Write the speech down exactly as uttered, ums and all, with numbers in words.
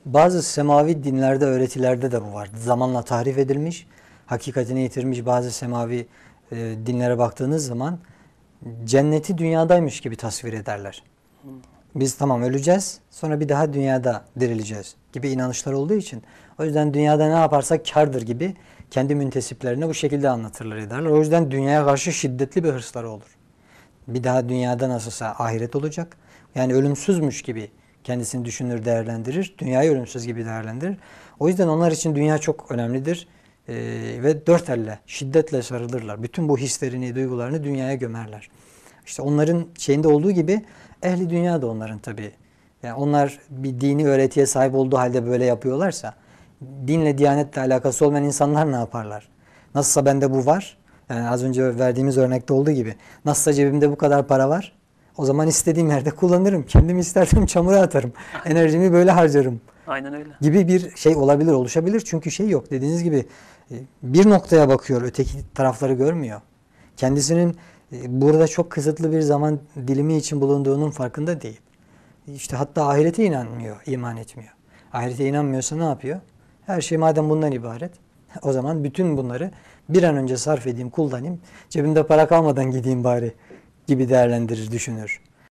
Bazı semavi dinlerde, öğretilerde de bu var. Zamanla tahrif edilmiş, hakikatini yitirmiş bazı semavi e, dinlere baktığınız zaman cenneti dünyadaymış gibi tasvir ederler. Biz tamam öleceğiz, sonra bir daha dünyada dirileceğiz gibi inanışlar olduğu için o yüzden dünyada ne yaparsak kârdır gibi kendi müntesiplerine bu şekilde anlatırlar ederler. O yüzden dünyaya karşı şiddetli bir hırsları olur. Bir daha dünyada nasılsa ahiret olacak. Yani ölümsüzmüş gibi kendisini düşünür, değerlendirir. Dünyayı ölümsüz gibi değerlendirir. O yüzden onlar için dünya çok önemlidir. Ee, ve dört elle, şiddetle sarılırlar. Bütün bu hislerini, duygularını dünyaya gömerler. İşte onların şeyinde olduğu gibi ehli dünya da onların tabii. Yani onlar bir dini öğretiye sahip olduğu halde böyle yapıyorlarsa dinle, diyanetle alakası olmayan insanlar ne yaparlar? Nasılsa bende bu var. Yani az önce verdiğimiz örnekte olduğu gibi. Nasılsa cebimde bu kadar para var. O zaman istediğim yerde kullanırım. Kendimi istersem çamura atarım. Enerjimi böyle harcarım. Aynen öyle. Gibi bir şey olabilir, oluşabilir. Çünkü şey yok. Dediğiniz gibi bir noktaya bakıyor. Öteki tarafları görmüyor. Kendisinin burada çok kısıtlı bir zaman dilimi için bulunduğunun farkında değil. İşte hatta ahirete inanmıyor, iman etmiyor. Ahirete inanmıyorsa ne yapıyor? Her şey madem bundan ibaret, o zaman bütün bunları bir an önce sarf edeyim, kullanayım, cebimde para kalmadan gideyim bari gibi değerlendirir, düşünür.